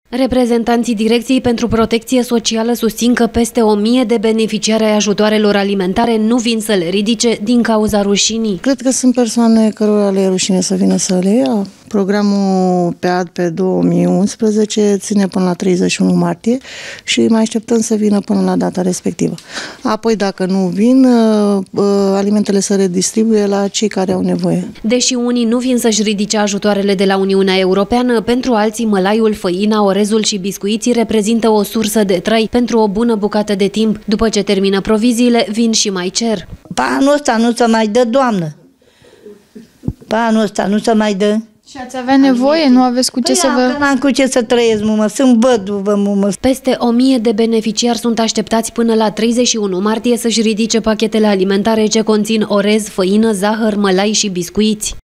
Reprezentanții Direcției pentru Protecție Socială susțin că peste 1000 de beneficiari ai ajutoarelor alimentare nu vin să le ridice din cauza rușinii. Cred că sunt persoane cărora le e rușine să vină să le ia. Programul PEAD pe 2011 ține până la 31 martie și mai așteptăm să vină până la data respectivă. Apoi, dacă nu vin, alimentele se redistribuie la cei care au nevoie. Deși unii nu vin să-și ridice ajutoarele de la Uniunea Europeană, pentru alții mălaiul, făina, orezul și biscuiții reprezintă o sursă de trai pentru o bună bucată de timp. După ce termină proviziile, vin și mai cer. Pe anul ăsta nu se mai dă, doamnă. Pe anul ăsta nu se mai dă. Și ați avea nevoie? Nu aveți cu ce să vă... N-am cu ce să trăiesc, mumă. Sunt băduvă, mumă. Peste 1000 de beneficiari sunt așteptați până la 31 martie să-și ridice pachetele alimentare ce conțin orez, făină, zahăr, mălai și biscuiți.